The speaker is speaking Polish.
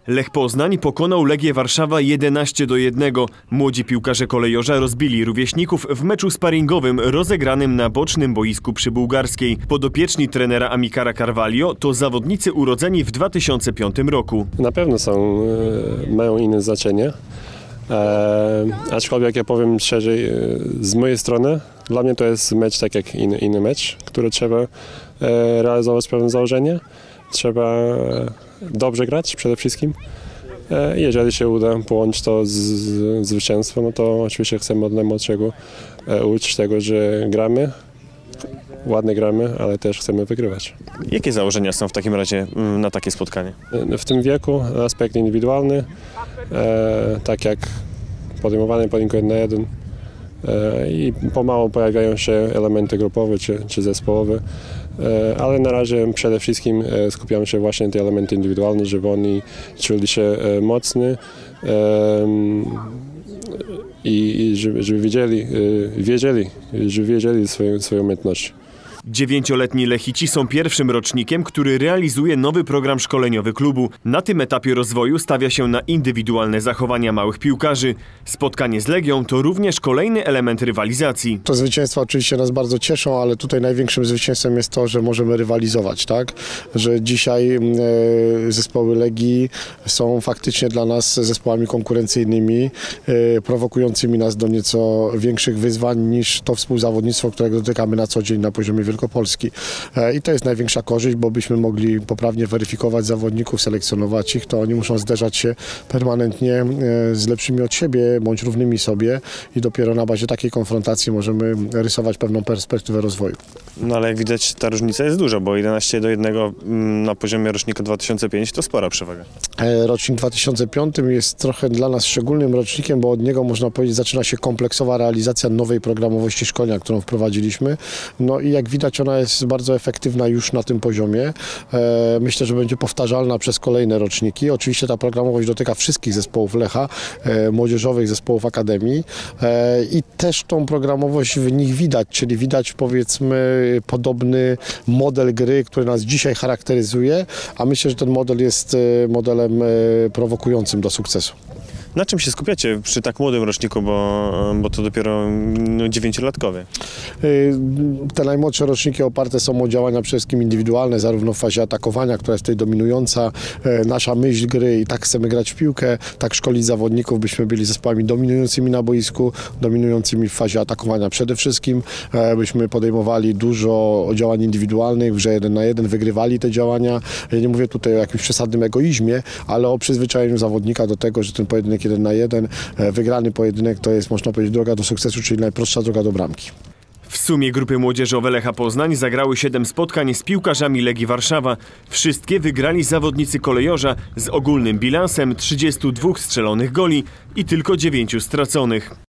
Lech Poznań pokonał Legię Warszawa 11-1. Młodzi piłkarze Kolejorza rozbili rówieśników w meczu sparingowym rozegranym na bocznym boisku przy Bułgarskiej. Podopieczni trenera Amikara Carvalho to zawodnicy urodzeni w 2005 roku. Na pewno mają inne znaczenie. Aczkolwiek ja powiem szczerze, z mojej strony, dla mnie to jest mecz tak jak inny mecz, który trzeba realizować pewne założenie. Trzeba dobrze grać przede wszystkim. Jeżeli się uda połączyć to z zwycięstwem, no to oczywiście chcemy od najmłodszego uczyć tego, że gramy, ładnie gramy, ale też chcemy wygrywać. Jakie założenia są w takim razie na takie spotkanie? W tym wieku aspekt indywidualny, tak jak podejmowanie pojedynku 1-1 i pomału pojawiają się elementy grupowe czy zespołowe, ale na razie przede wszystkim skupiamy się właśnie na te elementy indywidualne, żeby oni czuli się mocni i żeby wiedzieli swoje umiejętności. 9-letni Lechici są pierwszym rocznikiem, który realizuje nowy program szkoleniowy klubu. Na tym etapie rozwoju stawia się na indywidualne zachowania małych piłkarzy. Spotkanie z Legią to również kolejny element rywalizacji. To zwycięstwa oczywiście nas bardzo cieszą, ale tutaj największym zwycięstwem jest to, że możemy rywalizować, tak? Że dzisiaj zespoły Legii są faktycznie dla nas zespołami konkurencyjnymi, prowokującymi nas do nieco większych wyzwań niż to współzawodnictwo, którego dotykamy na co dzień na poziomie Wielkopolski. I to jest największa korzyść, bo byśmy mogli poprawnie weryfikować zawodników, selekcjonować ich, to oni muszą zderzać się permanentnie z lepszymi od siebie, bądź równymi sobie i dopiero na bazie takiej konfrontacji możemy rysować pewną perspektywę rozwoju. No ale jak widać, ta różnica jest duża, bo 11-1 na poziomie rocznika 2005 to spora przewaga. Rocznik 2005 jest trochę dla nas szczególnym rocznikiem, bo od niego można powiedzieć zaczyna się kompleksowa realizacja nowej programowości szkolenia, którą wprowadziliśmy. No i jak widać, ona jest bardzo efektywna już na tym poziomie. Myślę, że będzie powtarzalna przez kolejne roczniki. Oczywiście ta programowość dotyka wszystkich zespołów Lecha, młodzieżowych zespołów Akademii i też tą programowość w nich widać, czyli widać powiedzmy podobny model gry, który nas dzisiaj charakteryzuje, a myślę, że ten model jest modelem prowokującym do sukcesu. Na czym się skupiacie przy tak młodym roczniku, bo to dopiero 9-latkowie? Te najmłodsze roczniki oparte są o działania przede wszystkim indywidualne, zarówno w fazie atakowania, która jest tutaj dominująca, nasza myśl gry i tak chcemy grać w piłkę, tak szkolić zawodników, byśmy byli zespołami dominującymi na boisku, dominującymi w fazie atakowania przede wszystkim, byśmy podejmowali dużo działań indywidualnych, w grze 1 na 1, wygrywali te działania. Ja nie mówię tutaj o jakimś przesadnym egoizmie, ale o przyzwyczajeniu zawodnika do tego, że ten pojedynek 1 na 1, wygrany pojedynek to jest, można powiedzieć, droga do sukcesu, czyli najprostsza droga do bramki. W sumie grupy młodzieżowe Lecha Poznań zagrały 7 spotkań z piłkarzami Legii Warszawa. Wszystkie wygrali zawodnicy Kolejorza z ogólnym bilansem 32 strzelonych goli i tylko 9 straconych.